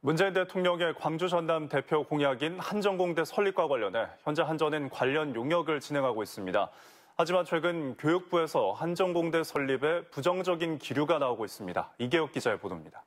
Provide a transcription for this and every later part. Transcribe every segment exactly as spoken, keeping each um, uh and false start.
문재인 대통령의 광주 전남 대표 공약인 한전공대 설립과 관련해 현재 한전은 관련 용역을 진행하고 있습니다. 하지만 최근 교육부에서 한전공대 설립에 부정적인 기류가 나오고 있습니다. 이계혁 기자의 보도입니다.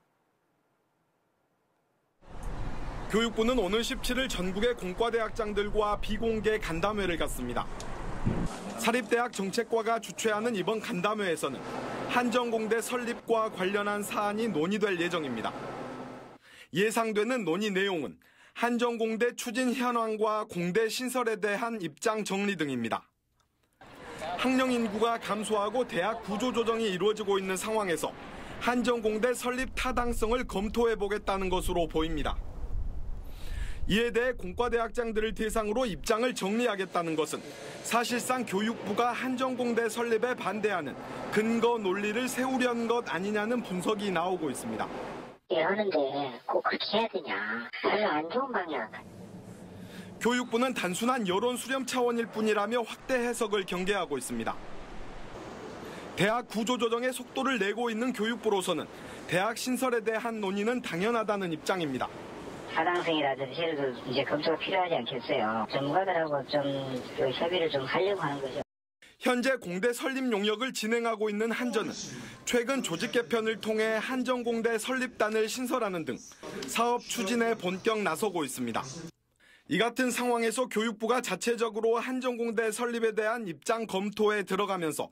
교육부는 오늘 십칠 일 전국의 공과대학장들과 비공개 간담회를 갖습니다. 사립대학 정책과가 주최하는 이번 간담회에서는 한전공대 설립과 관련한 사안이 논의될 예정입니다. 예상되는 논의 내용은 한전공대 추진 현황과 공대 신설에 대한 입장 정리 등입니다. 학령 인구가 감소하고 대학 구조 조정이 이루어지고 있는 상황에서 한전공대 설립 타당성을 검토해보겠다는 것으로 보입니다. 이에 대해 공과대학장들을 대상으로 입장을 정리하겠다는 것은 사실상 교육부가 한전공대 설립에 반대하는 근거 논리를 세우려는 것 아니냐는 분석이 나오고 있습니다. 하는데 꼭 그렇게 해야 되냐. 별로 안 좋은 방향. 교육부는 단순한 여론 수렴 차원일 뿐이라며 확대 해석을 경계하고 있습니다. 대학 구조조정의 속도를 내고 있는 교육부로서는 대학 신설에 대한 논의는 당연하다는 입장입니다. 타당성이라든지 이제 검토가 필요하지 않겠어요. 전문가들하고 좀 그 협의를 좀 하려고 하는 거죠. 현재 공대 설립 용역을 진행하고 있는 한전은 최근 조직 개편을 통해 한전공대 설립단을 신설하는 등 사업 추진에 본격 나서고 있습니다. 이 같은 상황에서 교육부가 자체적으로 한전공대 설립에 대한 입장 검토에 들어가면서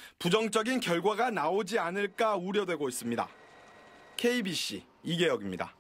부정적인 결과가 나오지 않을까 우려되고 있습니다. 케이비씨 이계혁입니다.